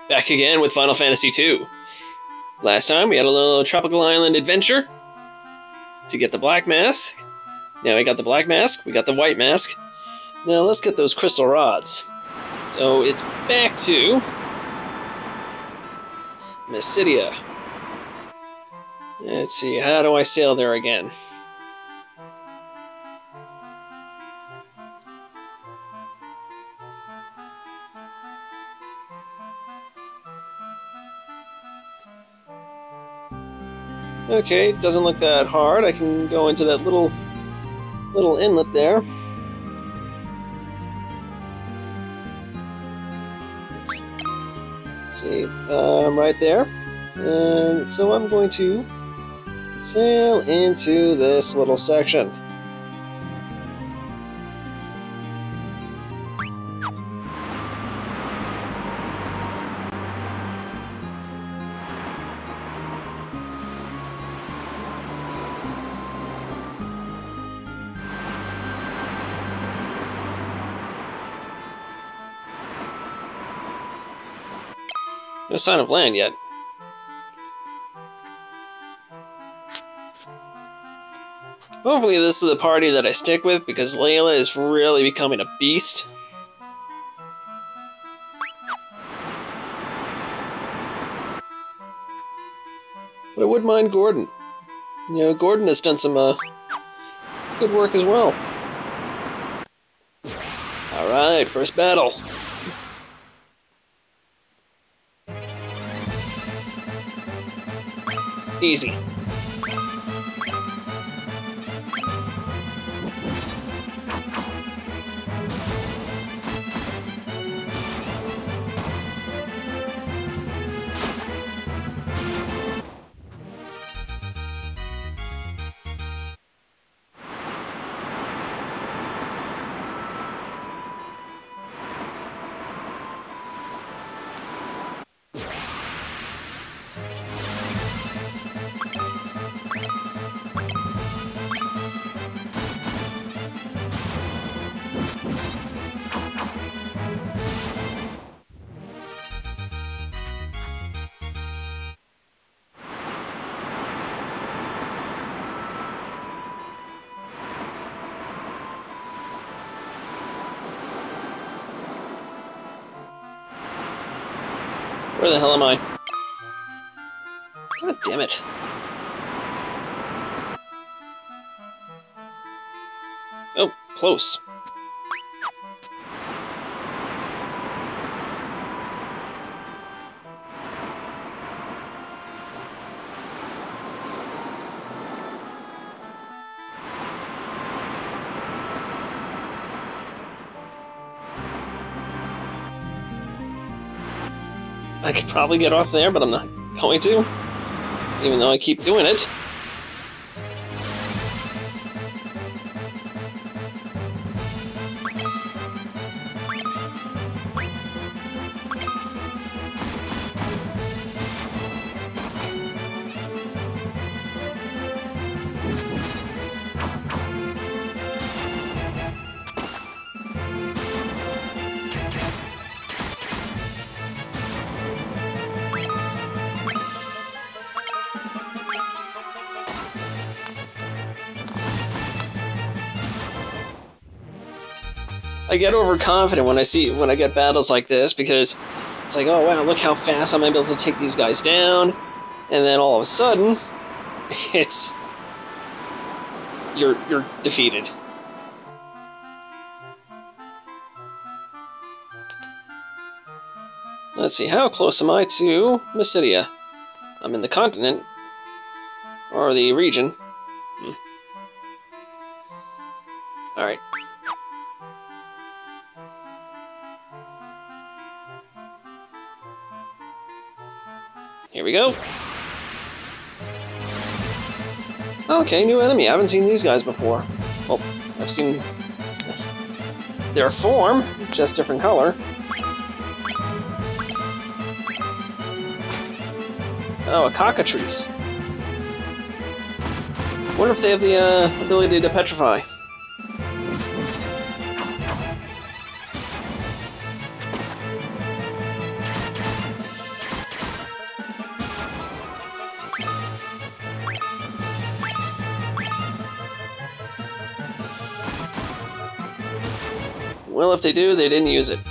back again with Final Fantasy II. Last time we had a little tropical island adventure to get the black mask. Now we got the black mask, we got the white mask. Now let's get those crystal rods. So it's back to Mysidia. Let's see, how do I sail there again? Okay, doesn't look that hard. I can go into that little inlet there. Let's see, right there. And so I'm going to sail into this little section. No sign of land yet. Hopefully this is the party that I stick with, because Layla is really becoming a beast. But I wouldn't mind Gordon. You know, Gordon has done some good work as well. Alright, first battle. Easy. Where the hell am I? God damn it. Oh, close. I could probably get off there, but I'm not going to, even though I keep doing it. I get overconfident when I get battles like this, because it's like, oh wow, look how fast I'm able to take these guys down, and then all of a sudden, it's you're defeated. Let's see, how close am I to Mysidia? I'm in the continent, or the region. Alright. Here we go. Okay, new enemy. I haven't seen these guys before. Well, I've seen their form, just different color. Oh, a cockatrice. Wonder if they have the ability to petrify. Well, if they do, they didn't use it.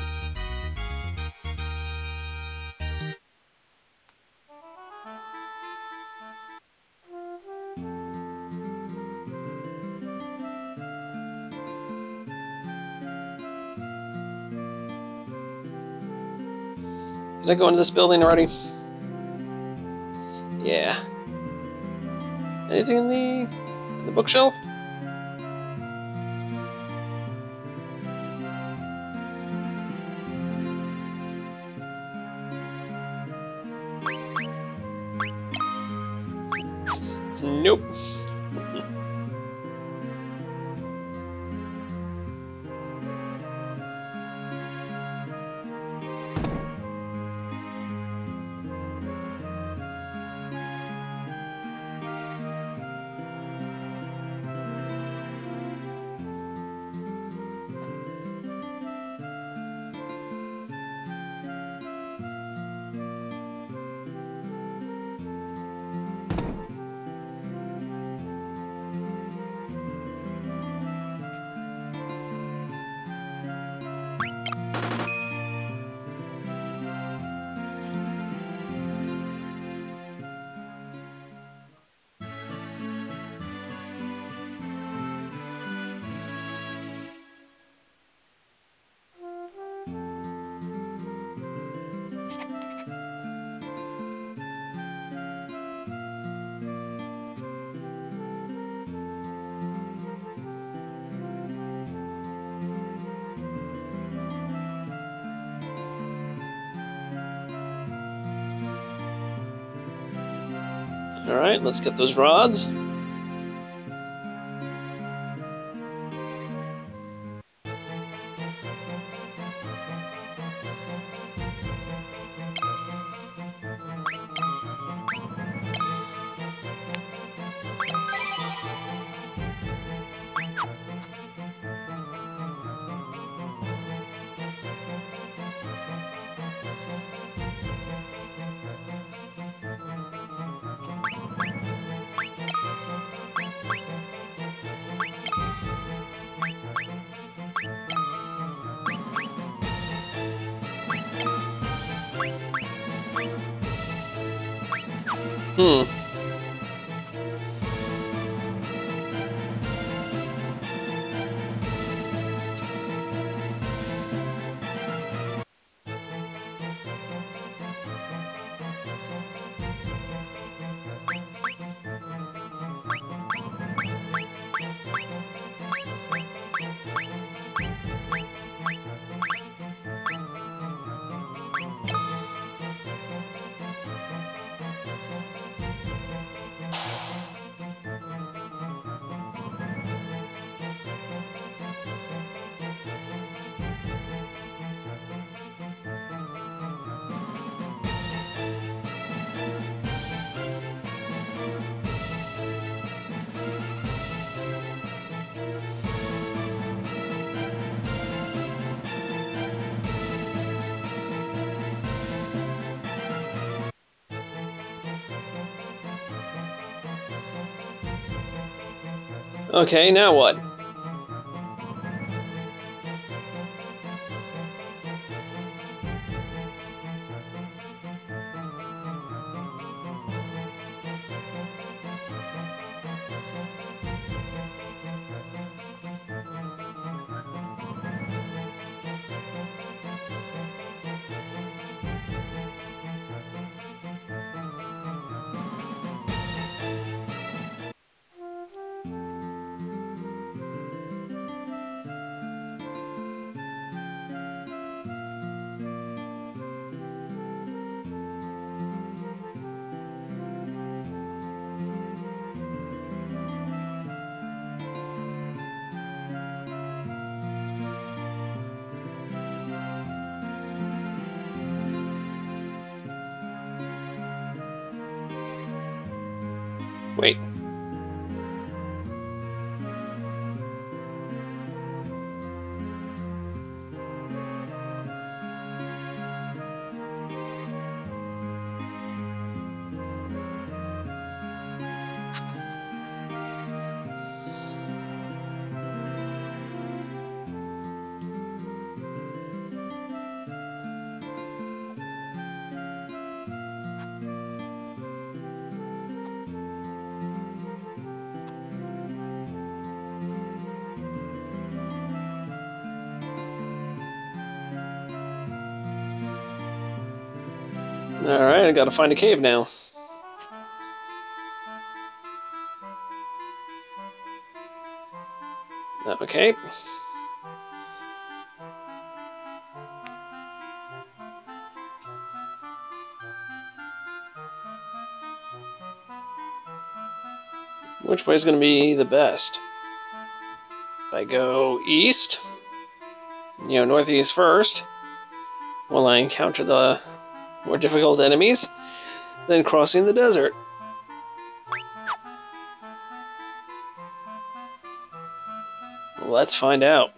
Did I go into this building already? Yeah. Anything in the bookshelf? Nope. Alright, let's get those rods. Okay, now what? Wait. Alright, I gotta find a cave now. Okay. Which way is going to be the best? If I go east, northeast first, will I encounter the more difficult enemies, then crossing the desert. Let's find out.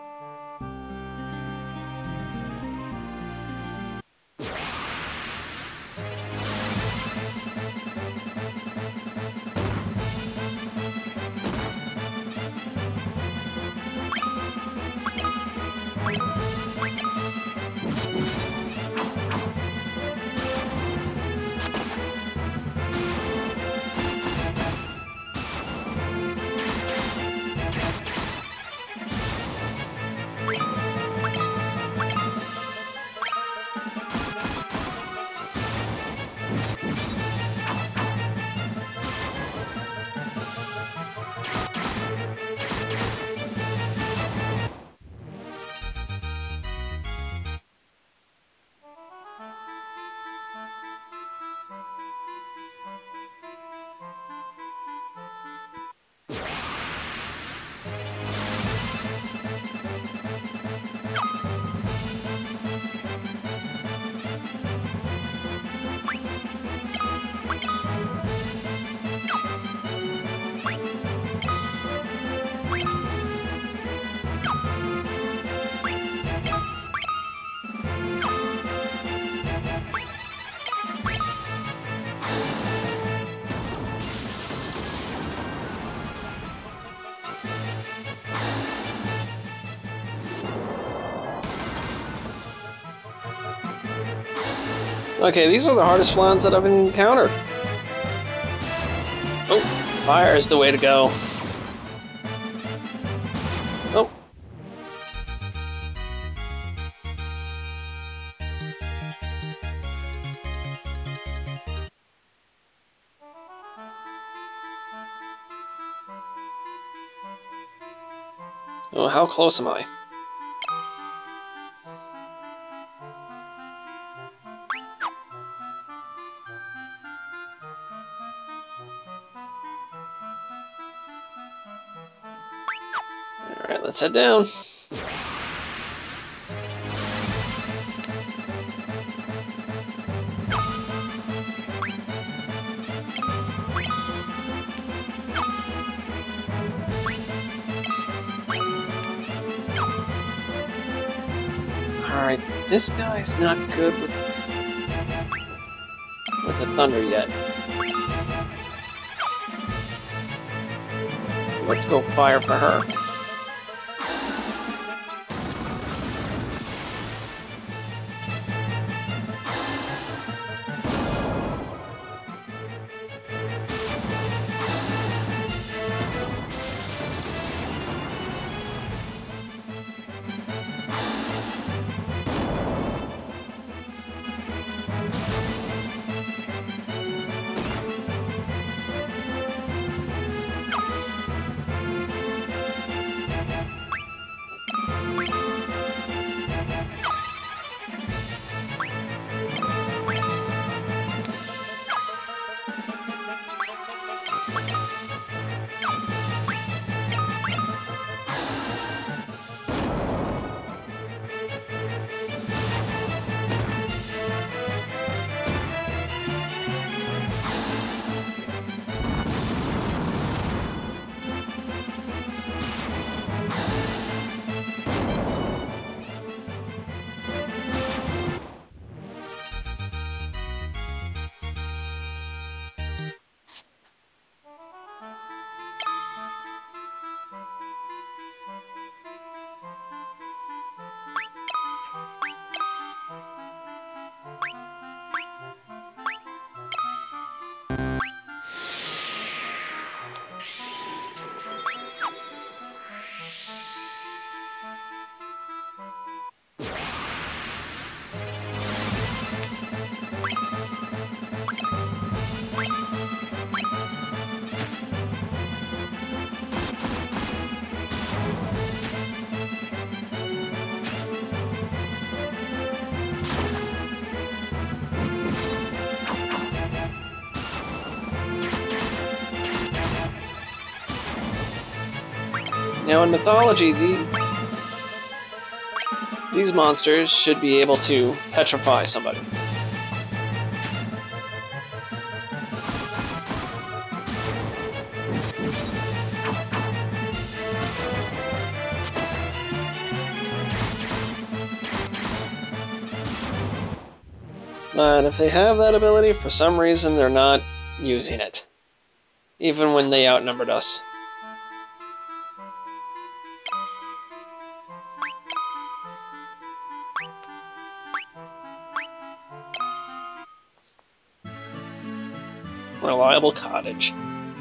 Okay, these are the hardest flanks that I've encountered. Oh, fire is the way to go. Oh. Oh, how close am I? Alright, let's head down. Alright, this guy's not good with this. With the thunder yet. Let's go fire for her. Now in mythology, these monsters should be able to petrify somebody. But if they have that ability, for some reason they're not using it. Even when they outnumbered us. Reliable cottage.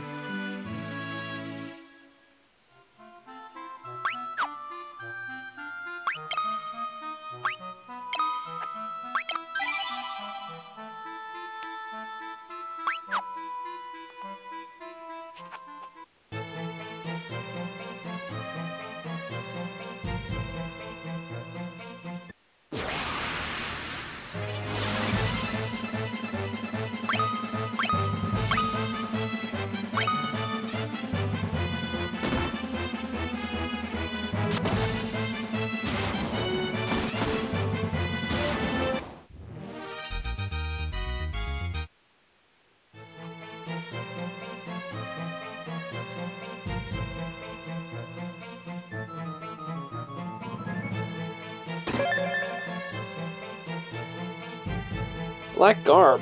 Black garb.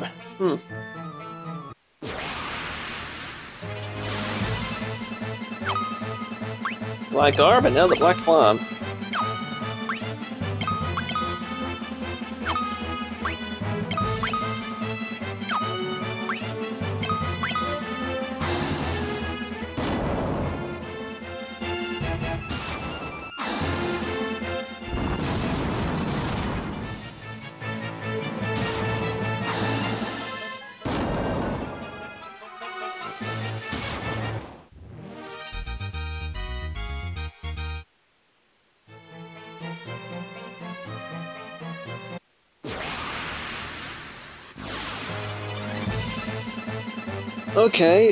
Black garb and now the black fawn. Okay.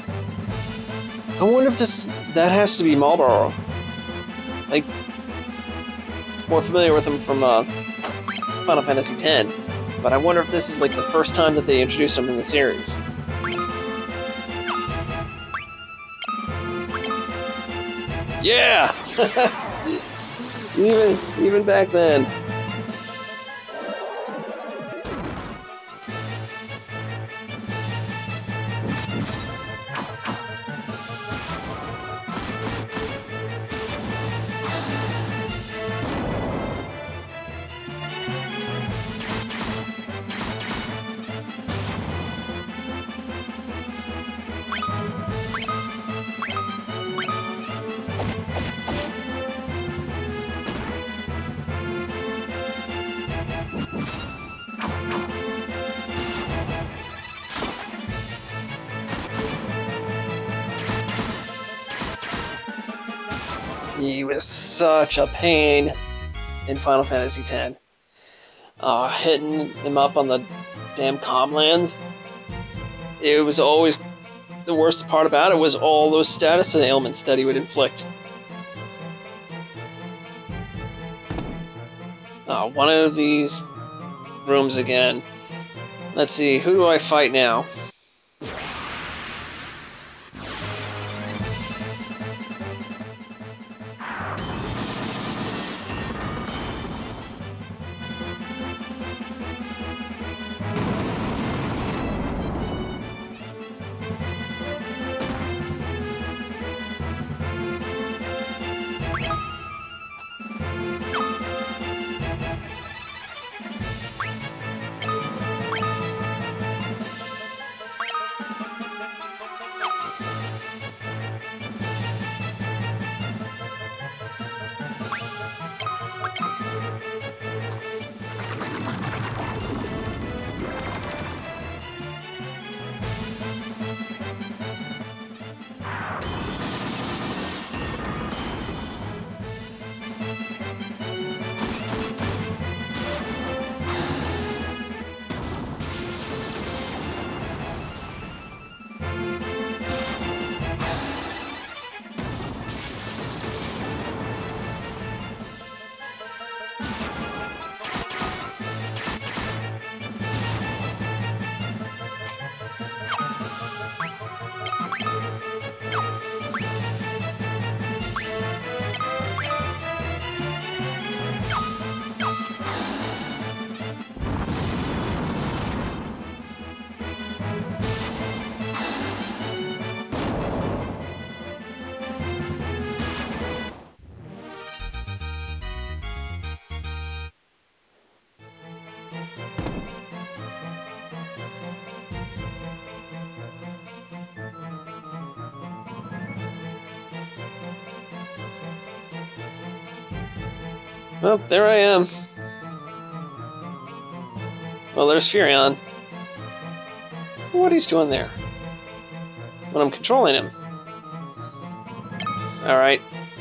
I wonder if that has to be Marlboro. Like, more familiar with him from Final Fantasy X, but I wonder if this is like the first time that they introduced him in the series. Yeah! even back then. He was such a pain in Final Fantasy X. Hitting him up on the damn Comlands. It was always... The worst part about it was all those status ailments that he would inflict. One of these rooms again. Let's see, who do I fight now? Oh, there I am. Well, there's Furion. What he's doing there? When I'm controlling him. Alright.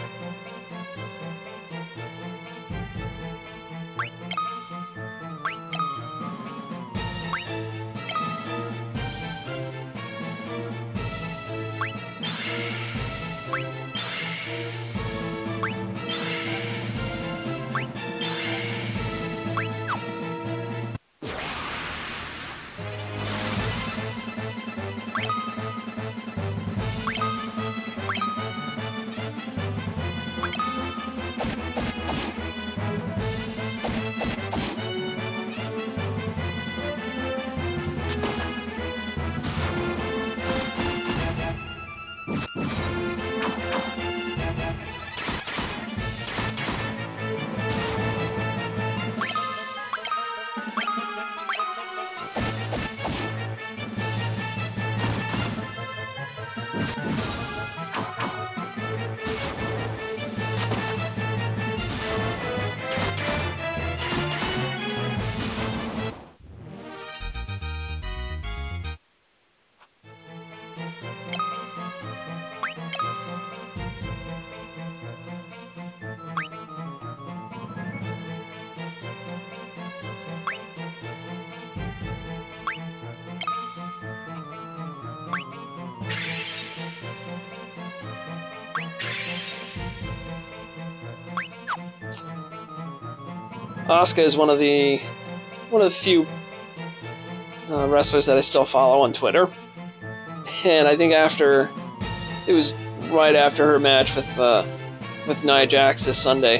Asuka is one of the few wrestlers that I still follow on Twitter, and I think it was right after her match with Nia Jax this Sunday,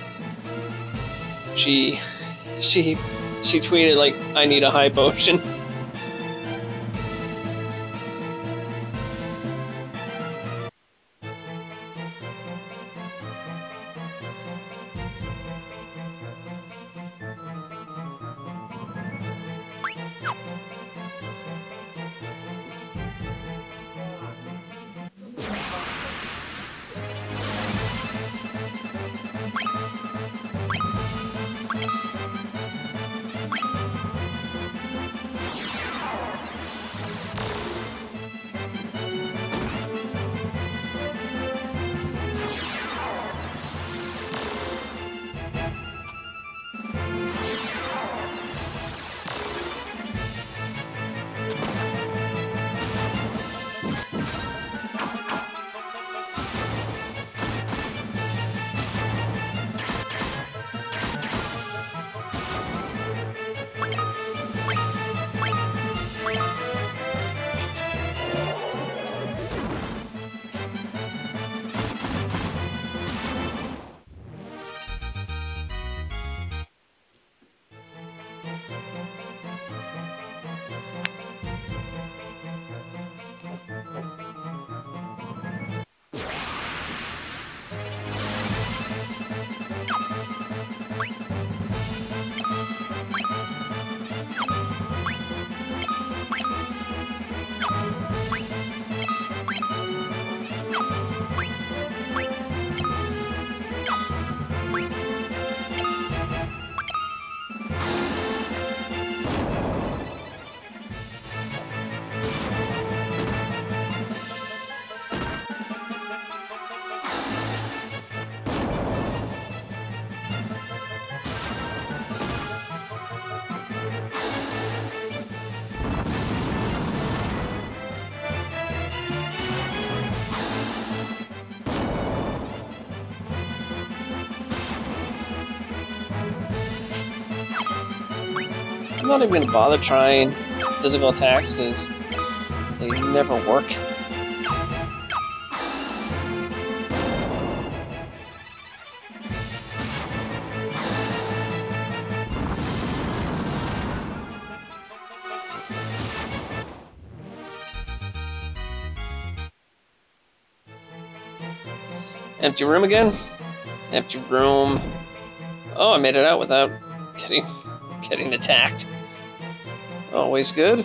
she tweeted like, "I need a high potion." I'm not even gonna bother trying physical attacks because they never work. Empty room again? Empty room. Oh, I made it out without getting attacked. Always good.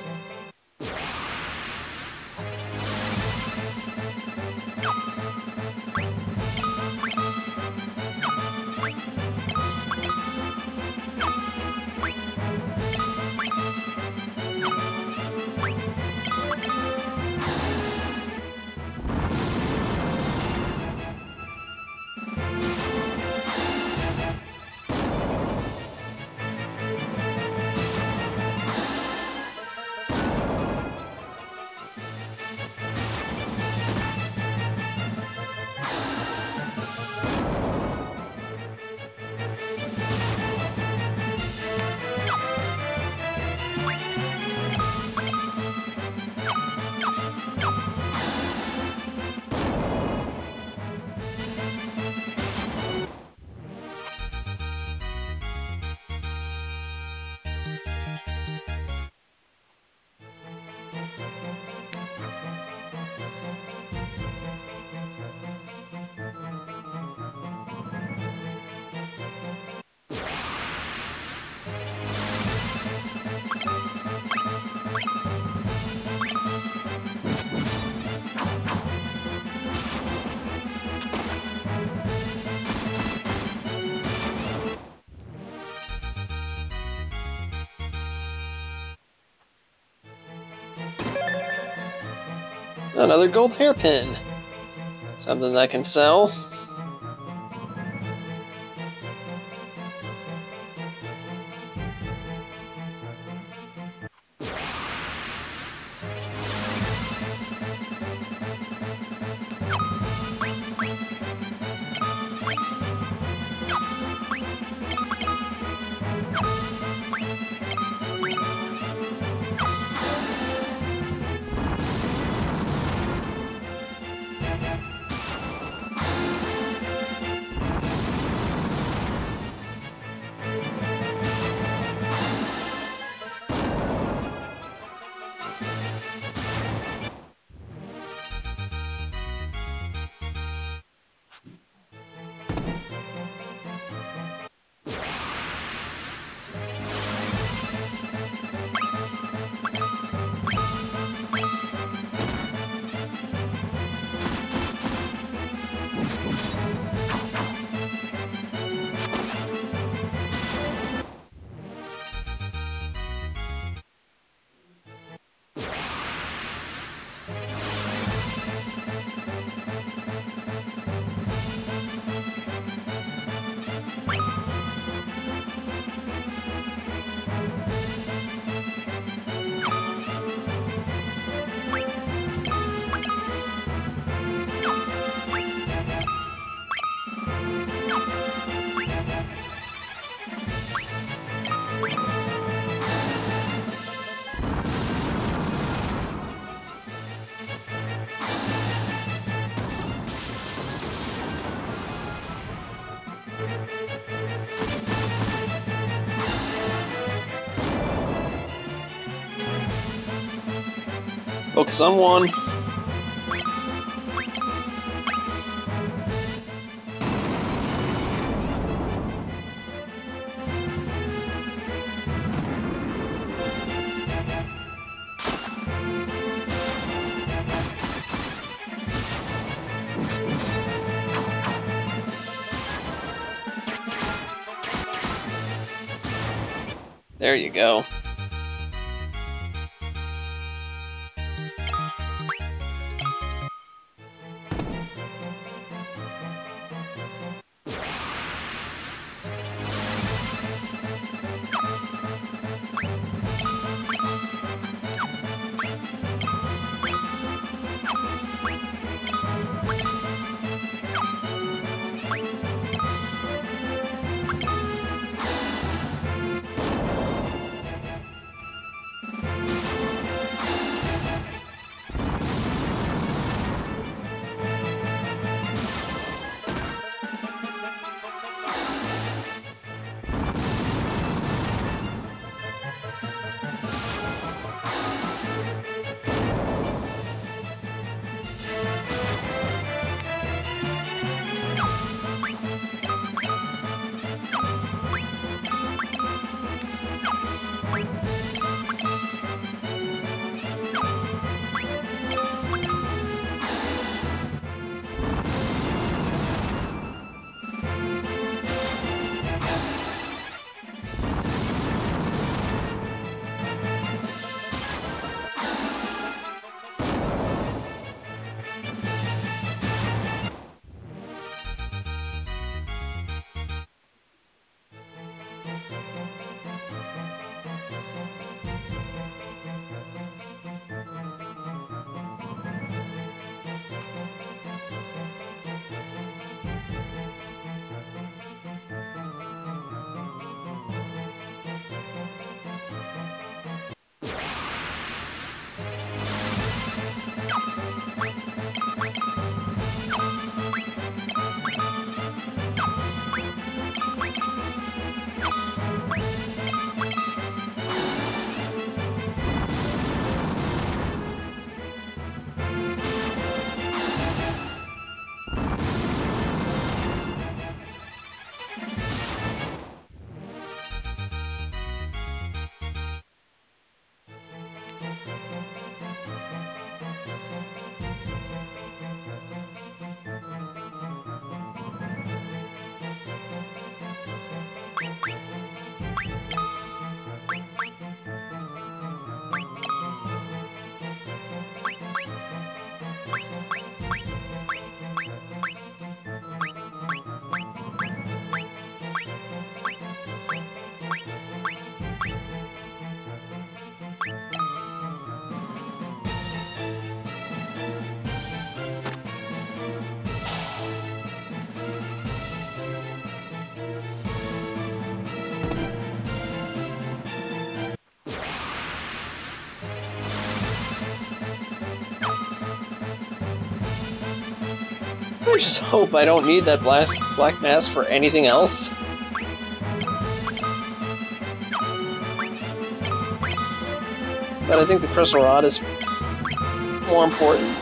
Another gold hairpin. Something that can sell. Focus on one. There you go. I just hope I don't need that black mask for anything else. But I think the Crystal Rod is more important.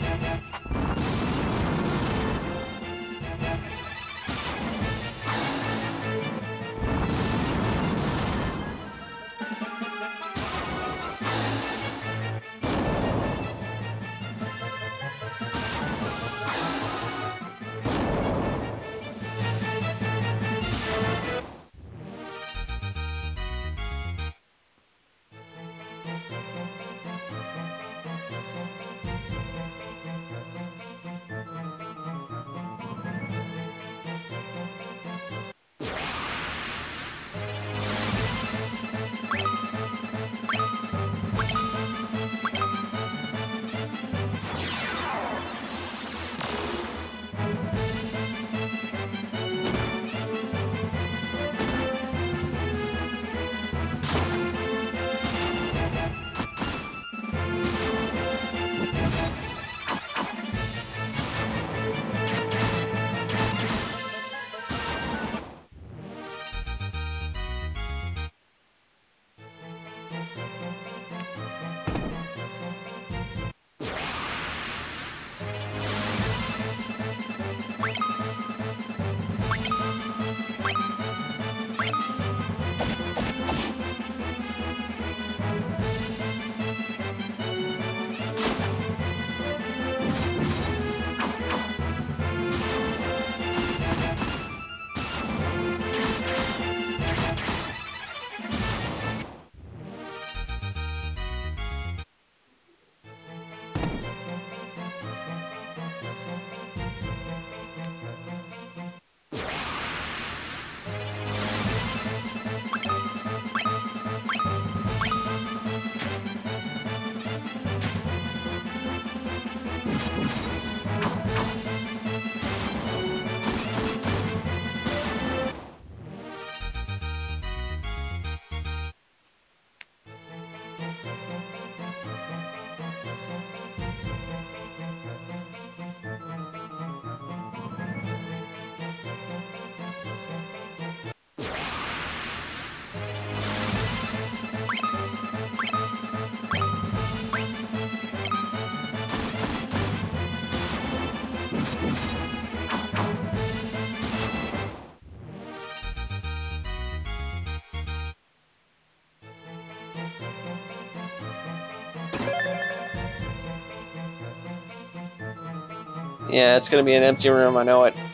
Yeah, it's gonna be an empty room, I know it.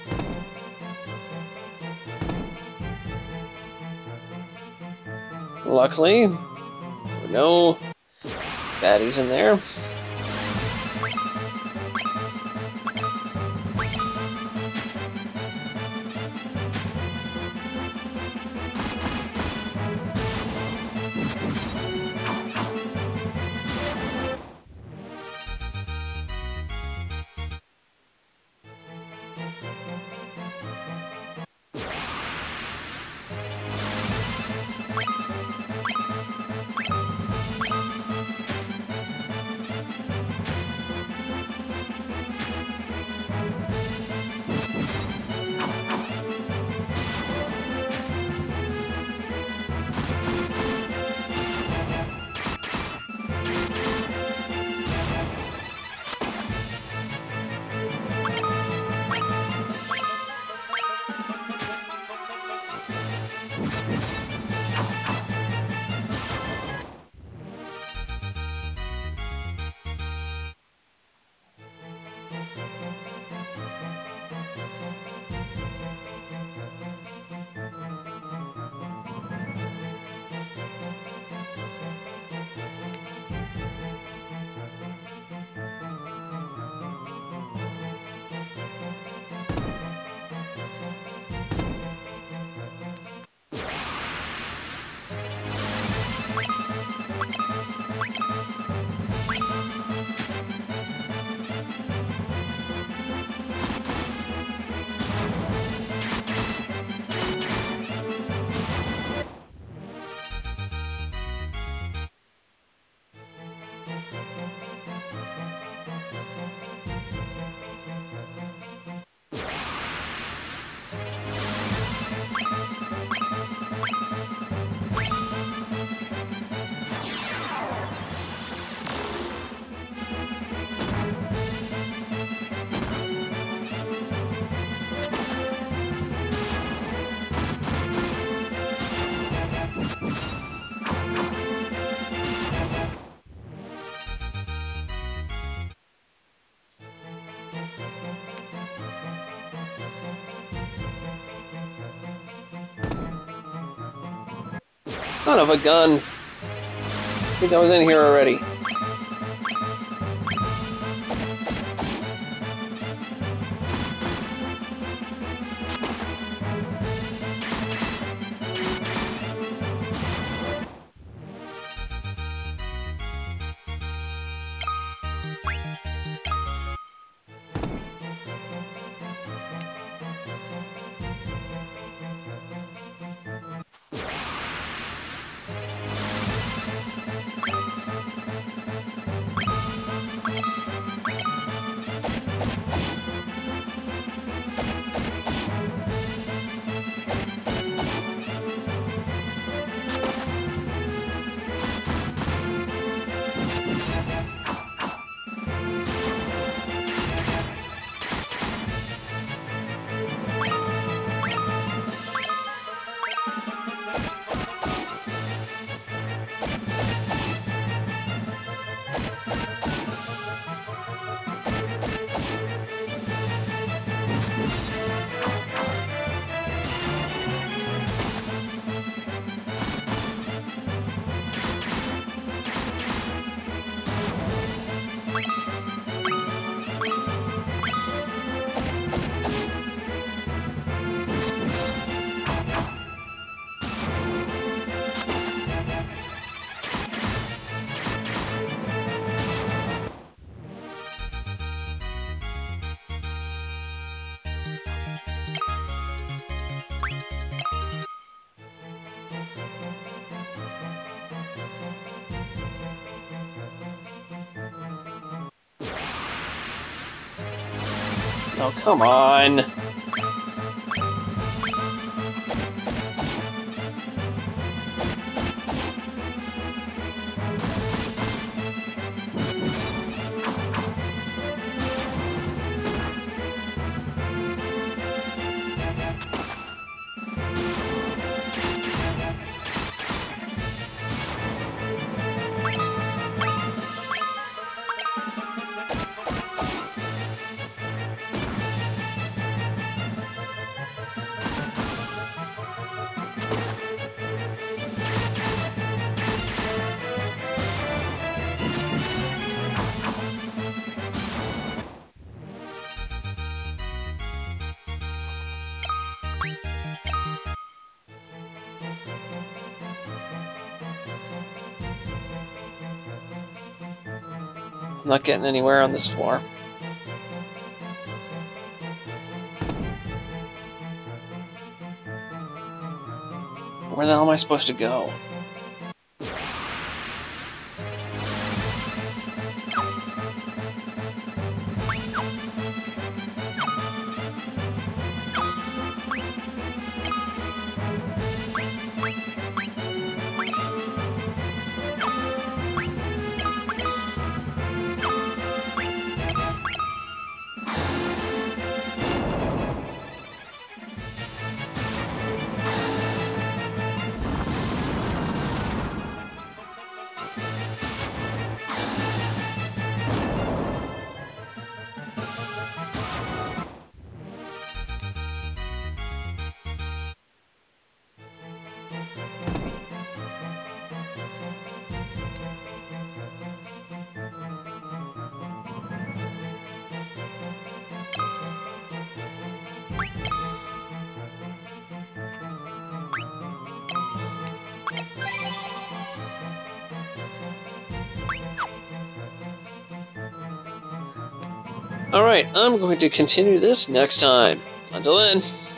Luckily, there were no baddies in there. Son of a gun! I think I was in here already. Oh, come on! I'm not getting anywhere on this floor. Where the hell am I supposed to go? Alright, I'm going to continue this next time. Until then.